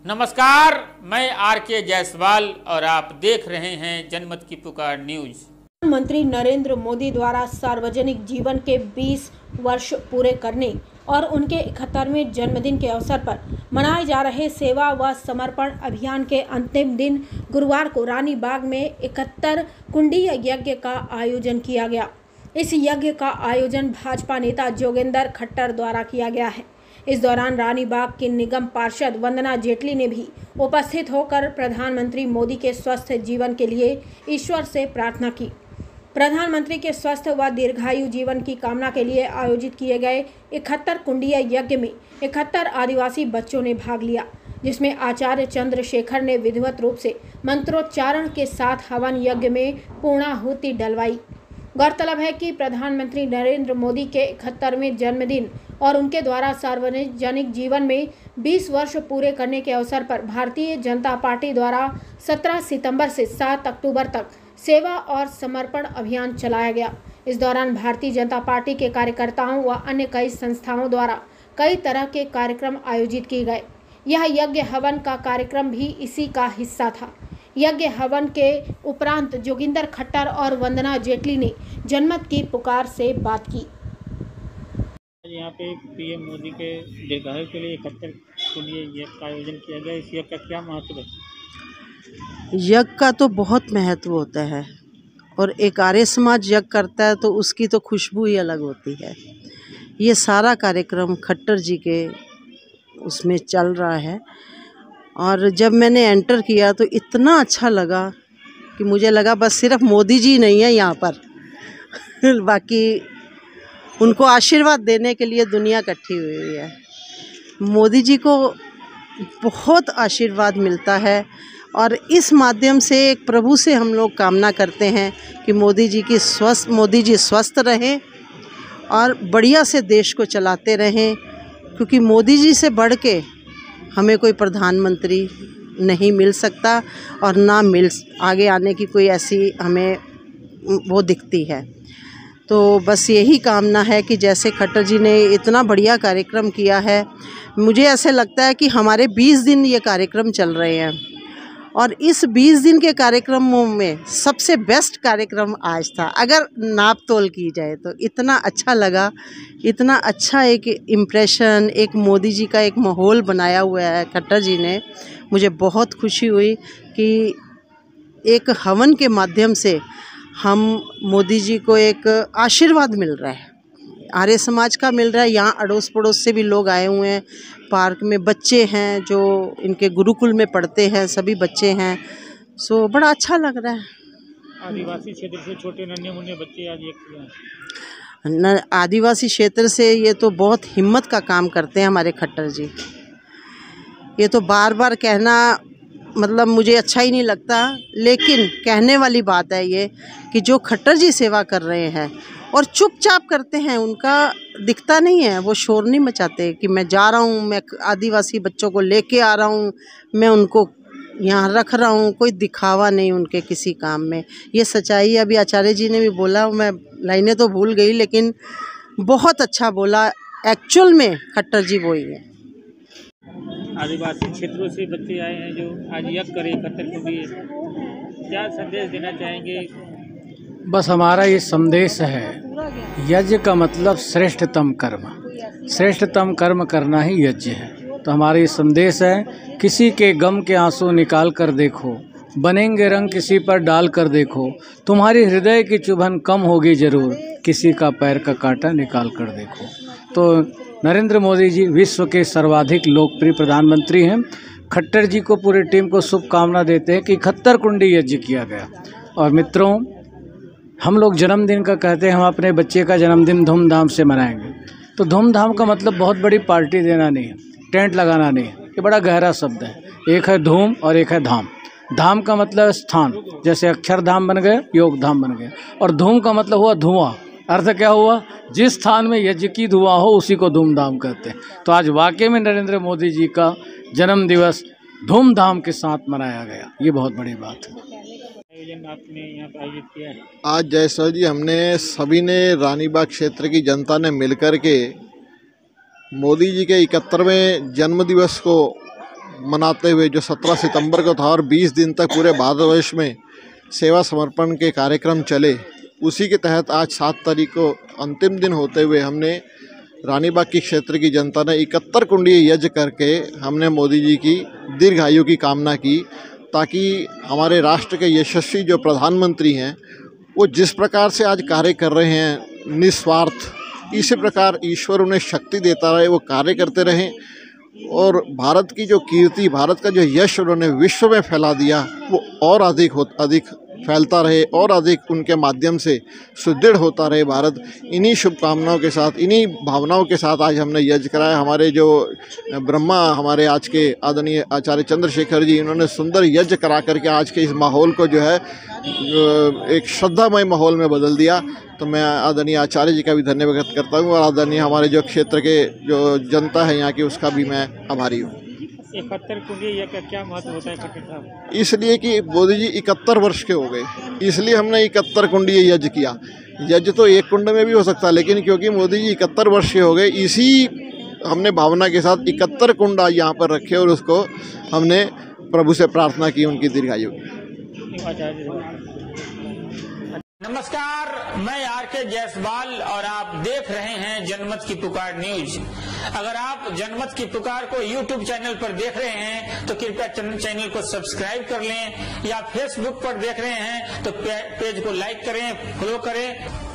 नमस्कार, मैं आर.के. जायसवाल और आप देख रहे हैं जनमत की पुकार न्यूज। प्रधानमंत्री नरेंद्र मोदी द्वारा सार्वजनिक जीवन के 20 वर्ष पूरे करने और उनके 71वें जन्मदिन के अवसर पर मनाए जा रहे सेवा व समर्पण अभियान के अंतिम दिन गुरुवार को रानी बाग में 71 कुंडीय यज्ञ का आयोजन किया गया। इस यज्ञ का आयोजन भाजपा नेता जोगेंद्र खट्टर द्वारा किया गया है। इस दौरान रानी बाग की निगम पार्षद वंदना जेटली ने भी उपस्थित होकर प्रधानमंत्री मोदी के स्वस्थ जीवन के लिए ईश्वर से प्रार्थना की। प्रधानमंत्री के स्वस्थ व दीर्घायु जीवन की कामना के लिए आयोजित किए गए 71 कुंडीय यज्ञ में 71 आदिवासी बच्चों ने भाग लिया, जिसमें आचार्य चंद्रशेखर ने विधिवत रूप से मंत्रोच्चारण के साथ हवन यज्ञ में पूर्णाहुति डलवाई। गौरतलब है कि प्रधानमंत्री नरेंद्र मोदी के 71वें जन्मदिन और उनके द्वारा सार्वजनिक जीवन में 20 वर्ष पूरे करने के अवसर पर भारतीय जनता पार्टी द्वारा 17 सितंबर से 7 अक्टूबर तक सेवा और समर्पण अभियान चलाया गया। इस दौरान भारतीय जनता पार्टी के कार्यकर्ताओं व अन्य कई संस्थाओं द्वारा कई तरह के कार्यक्रम आयोजित किए गए। यह यज्ञ हवन का कार्यक्रम भी इसी का हिस्सा था। यज्ञ हवन के उपरांत जोगिंदर खट्टर और वंदना जेटली ने जनमत की पुकार से बात की। यहाँ पे पीएम मोदी के दीर्घायु के लिए 71 कुंडीय यज्ञ का आयोजन किया गया। इस यज्ञ का क्या महत्व है? यज्ञ का तो बहुत महत्व होता है और एक आर्य समाज यज्ञ करता है तो उसकी तो खुशबू ही अलग होती है। ये सारा कार्यक्रम खट्टर जी के उसमें चल रहा है और जब मैंने एंटर किया तो इतना अच्छा लगा कि मुझे लगा बस सिर्फ मोदी जी नहीं है यहाँ पर बाकी उनको आशीर्वाद देने के लिए दुनिया इकट्ठी हुई है। मोदी जी को बहुत आशीर्वाद मिलता है और इस माध्यम से एक प्रभु से हम लोग कामना करते हैं कि मोदी जी स्वस्थ रहें और बढ़िया से देश को चलाते रहें, क्योंकि मोदी जी से बढ़ के हमें कोई प्रधानमंत्री नहीं मिल सकता और ना आगे आने की कोई ऐसी हमें वो दिखती है। तो बस यही कामना है कि जैसे खट्टर जी ने इतना बढ़िया कार्यक्रम किया है, मुझे ऐसे लगता है कि हमारे 20 दिन ये कार्यक्रम चल रहे हैं और इस 20 दिन के कार्यक्रमों में सबसे बेस्ट कार्यक्रम आज था। अगर नाप तोल की जाए तो इतना अच्छा लगा, इतना अच्छा एक इम्प्रेशन, एक मोदी जी का एक माहौल बनाया हुआ है खट्टर जी ने। मुझे बहुत खुशी हुई कि एक हवन के माध्यम से हम मोदी जी को एक आशीर्वाद मिल रहा है, आर्य समाज का मिल रहा है। यहाँ अड़ोस पड़ोस से भी लोग आए हुए हैं, पार्क में बच्चे हैं जो इनके गुरुकुल में पढ़ते हैं, सभी बच्चे हैं। सो बड़ा अच्छा लग रहा है। आदिवासी क्षेत्र से छोटे नन्हे मुन्ने बच्चे आज एक आदिवासी क्षेत्र से ये तो बहुत हिम्मत का काम करते हैं हमारे खट्टर जी। ये तो बार बार कहना मतलब मुझे अच्छा ही नहीं लगता, लेकिन कहने वाली बात है ये कि जो खट्टर जी सेवा कर रहे हैं और चुपचाप करते हैं, उनका दिखता नहीं है, वो शोर नहीं मचाते कि मैं जा रहा हूँ, मैं आदिवासी बच्चों को लेके आ रहा हूँ, मैं उनको यहाँ रख रहा हूँ, कोई दिखावा नहीं उनके किसी काम में। ये सच्चाई अभी आचार्य जी ने भी बोला, मैं लाइनें तो भूल गई लेकिन बहुत अच्छा बोला। एक्चुअल में खट्टर जी वही है। आदिवासी क्षेत्रों से बच्चे आए हैं जो आज यज्ञ करे 71 कुंडीय, क्या संदेश देना चाहेंगे? बस हमारा ये संदेश है, यज्ञ का मतलब श्रेष्ठतम कर्म, श्रेष्ठतम कर्म करना ही यज्ञ है। तो हमारा ये संदेश है, किसी के गम के आंसू निकाल कर देखो, बनेंगे रंग किसी पर डाल कर देखो, तुम्हारी हृदय की चुभन कम होगी जरूर, किसी का पैर का कांटा निकाल कर देखो। तो नरेंद्र मोदी जी विश्व के सर्वाधिक लोकप्रिय प्रधानमंत्री हैं। खट्टर जी को पूरी टीम को शुभकामना देते हैं कि 71 कुंडी यज्ञ किया गया। और मित्रों, हम लोग जन्मदिन का कहते हैं, हम अपने बच्चे का जन्मदिन धूमधाम से मनाएंगे। तो धूमधाम का मतलब बहुत बड़ी पार्टी देना नहीं है, टेंट लगाना नहीं है, ये बड़ा गहरा शब्द है। एक है धूम और एक है धाम। धाम का मतलब स्थान, जैसे अक्षरधाम बन गए, योग धाम बन गए। और धूम का मतलब हुआ धुआं। अर्थ क्या हुआ? जिस स्थान में यज्ञ की धुआं हो उसी को धूमधाम कहते हैं। तो आज वाकई में नरेंद्र मोदी जी का जन्म दिवस धूमधाम के साथ मनाया गया, ये बहुत बड़ी बात है। आयोजन आपने यहाँ पर आयोजित किया है? आज जायसवाल जी, हमने सभी ने रानी बाग क्षेत्र की जनता ने मिलकर के मोदी जी के 71वें जन्म दिवस को मनाते हुए जो 17 सितंबर को था और 20 दिन तक पूरे भारतवर्ष में सेवा समर्पण के कार्यक्रम चले, उसी के तहत आज 7 तारीख को अंतिम दिन होते हुए हमने रानीबाग की क्षेत्र की जनता ने 71 कुंडीय यज्ञ करके हमने मोदी जी की दीर्घायु की कामना की, ताकि हमारे राष्ट्र के यशस्वी जो प्रधानमंत्री हैं वो जिस प्रकार से आज कार्य कर रहे हैं निस्वार्थ, इसी प्रकार ईश्वर उन्हें शक्ति देता रहे, वो कार्य करते रहें और भारत की जो कीर्ति, भारत का जो यश उन्होंने विश्व में फैला दिया वो और अधिक फैलता रहे और अधिक उनके माध्यम से सुदृढ़ होता रहे भारत। इन्हीं शुभकामनाओं के साथ, इन्हीं भावनाओं के साथ आज हमने यज्ञ कराया। हमारे जो ब्रह्मा, हमारे आज के आदरणीय आचार्य चंद्रशेखर जी, इन्होंने सुंदर यज्ञ करा करके आज के इस माहौल को जो है एक श्रद्धामय माहौल में बदल दिया। तो मैं आदरणीय आचार्य जी का भी धन्यवाद व्यक्त करता हूँ और आदरणीय हमारे जो क्षेत्र के जो जनता है यहाँ की, उसका भी मैं आभारी हूँ। 71 कुंडीय यज्ञ का क्या महत्व होता है खट्टर साहब? इसलिए कि मोदी जी 71 वर्ष के हो गए, इसलिए हमने 71 कुंडीय यज्ञ किया। यज्ञ तो एक कुंड में भी हो सकता है, लेकिन क्योंकि मोदी जी 71 वर्ष के हो गए, इसी हमने भावना के साथ 71 कुंड आज यहाँ पर रखे और उसको हमने प्रभु से प्रार्थना की उनकी दीर्घायु की। नमस्कार, मैं आर.के. जायसवाल और आप देख रहे हैं जनमत की पुकार न्यूज। अगर आप जनमत की पुकार को YouTube चैनल पर देख रहे हैं तो कृपया चैनल को सब्सक्राइब कर लें, या फेसबुक पर देख रहे हैं तो पेज को लाइक करें, फॉलो करें।